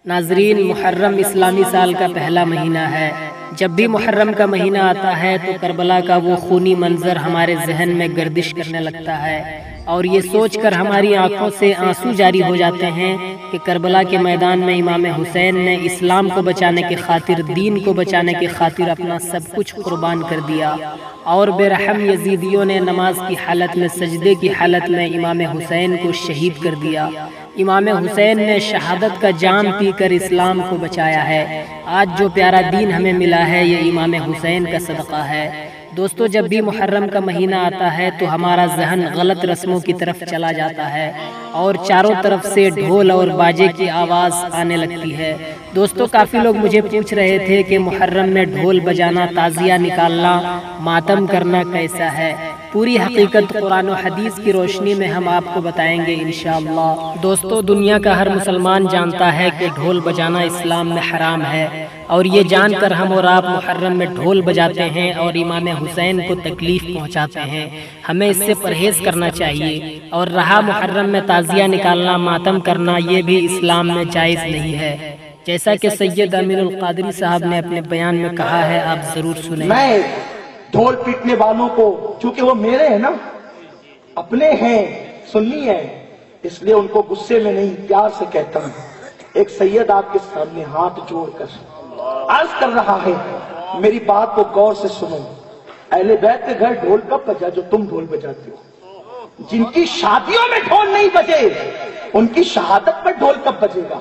ناظرین، محرم اسلامی سال کا پہلا مہینہ ہے۔ جب بھی محرم کا مہینہ آتا ہے تو کربلا کا وہ خونی منظر ہمارے ذہن میں گردش کرنے لگتا ہے اور یہ سوچ کر ہماری آنکھوں سے آنسو جاری ہو جاتے ہیں کہ کربلا کے میدان میں امام حسین نے اسلام کو بچانے کی خاطر، دین کو بچانے کی خاطر اپنا سب کچھ قربان کر دیا، اور بے رحم یزیدیوں نے نماز کی حالت میں، سجدے کی حالت میں امام حسین کو شہید کر دیا۔ امام حسین نے شہادت کا جام پی کر اسلام کو بچایا ہے۔ آج جو پیارا دین ہمیں ملا ہے یہ امام حسین کا صدقہ ہے۔ دوستو، جب بھی محرم کا مہینہ آتا ہے تو ہمارا ذہن غلط رسموں کی طرف چلا جاتا ہے اور چاروں طرف سے ڈھول اور باجے کی آواز آنے لگتی ہے۔ دوستو، کافی لوگ مجھے پوچھ رہے تھے کہ محرم میں ڈھول بجانا، تعزیہ نکالنا، ماتم کرنا کیسا ہے؟ پوری حقیقت قرآن و حدیث کی روشنی میں ہم آپ کو بتائیں گے انشاءاللہ۔ دوستو، دنیا کا ہر مسلمان جانتا ہے کہ ڈھول بجانا اسلام میں حرام ہے، اور یہ جان کر ہم اور آپ محرم میں ڈھول بجاتے ہیں اور امام حسین کو تکلیف پہنچاتے ہیں۔ ہمیں اس سے پرہیز کرنا چاہیے، اور رہا محرم میں تعزیہ نکالنا، ماتم کرنا، یہ بھی اسلام میں جائز نہیں ہے، جیسا کہ سید امین القادری صاحب نے اپنے بیان میں کہا ہے، آپ ضرور سنیں۔ میں ڈھول پیٹنے والوں کو، چونکہ وہ میرے ہیں نا، اپنے ہیں، سنی ہیں، اس لیے ان کو غصے میں نہیں، پیار سے کہتا ہوں۔ ایک سید آپ کے سامنے ہاتھ جوڑ کر عرض کر رہا ہے، میری بات کو غور سے سنو۔ اہل بیت کے گھر ڈھول کب بجا جو تم ڈھول بجاتے ہو؟ جن کی شادیوں میں ڈھول نہیں بجے ان کی شہادت پر ڈھول کب بجے گا؟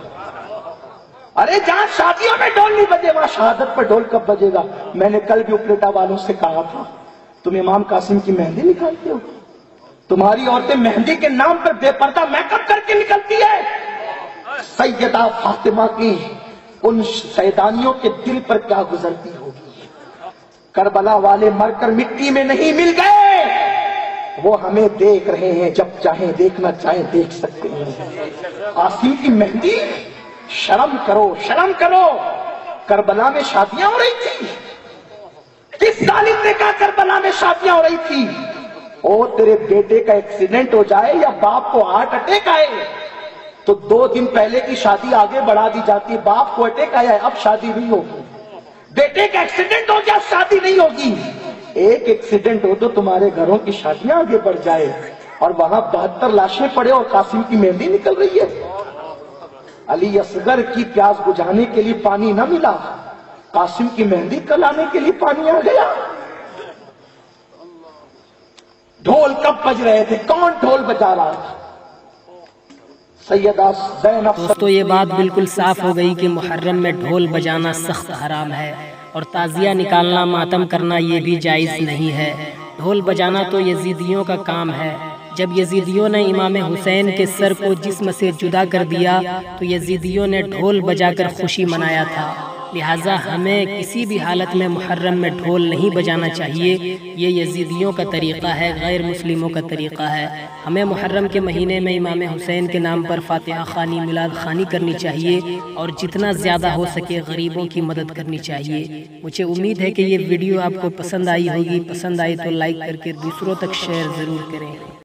ارے جہاں شادیوں میں ڈھول نہیں بجے وہاں شہادت پر ڈھول کب بجے گا؟ میں نے کل بھی اپلیٹا والوں سے کہا تھا، تم امام قاسم کی مہندی نکالتے ہو؟ تمہاری عورتیں مہندی کے نام پر بے پردہ میک اپ کر کے نکلتی ہے۔ سیدہ فاطمہ کی ان سیدانیوں کے دل پر کیا گزرتی ہوگی؟ کربلا والے مر کر مٹی میں نہیں مل گئے، وہ ہمیں دیکھ رہے ہیں، جب چاہیں دیکھنا چاہیں دیکھ سکتے ہیں۔ قاسم کی مہندی، شرم کرو، شرم کرو۔ کربلا میں شادیاں ہو رہی تھی، کس ظالم نے کہا کربلا میں شادیاں ہو رہی تھی؟ او تیرے بیٹے کا ایکسیڈنٹ ہو جائے یا باپ کو ہارٹ اٹیک آئے تو 2 دن پہلے کی شادی آگے بڑھا دی جاتی ہے۔ باپ کو اٹیک آیا ہے، اب شادی نہیں ہوگی۔ بیٹے کا ایکسیڈنٹ ہو گیا، شادی نہیں ہوگی۔ ایک ایکسیڈنٹ ہو تو تمہارے گھروں کی شادیاں آگے بڑھ جائے، اور وہاں 72 لاشیں پڑے اور قاسم کی مہندی نکل رہی ہے۔ علی اصغر کی پیاس بجھانے کے لیے پانی نہ ملا، قاسم کی مہندی کلانے کے لیے پانی آ گیا۔ ڈھول کب بج رہے تھے؟ کون ڈھول بجا رہا تھا؟ سیدہ زینب۔ دوستو، یہ بات بالکل صاف ہو گئی کہ محرم میں ڈھول بجانا سخت حرام ہے، اور تعزیہ نکالنا، ماتم کرنا یہ بھی جائز نہیں ہے۔ ڈھول بجانا تو یزیدیوں کا کام ہے۔ جب یزیدیوں نے امام حسین کے سر کو جسم سے جدا کر دیا تو یزیدیوں نے ڈھول بجا کر خوشی منایا تھا، لہٰذا ہمیں کسی بھی حالت میں محرم میں ڈھول نہیں بجانا چاہیے۔ یہ یزیدیوں کا طریقہ ہے، غیر مسلموں کا طریقہ ہے۔ ہمیں محرم کے مہینے میں امام حسین کے نام پر فاتحہ خوانی، میلاد خوانی کرنی چاہیے، اور جتنا زیادہ ہو سکے غریبوں کی مدد کرنی چاہیے۔ مجھے امید ہے کہ یہ ویڈیو آپ کو پسند آئی ہوگی۔ پسند آئی تو لائک کر کے دوسروں تک شیئر ضرور کریں۔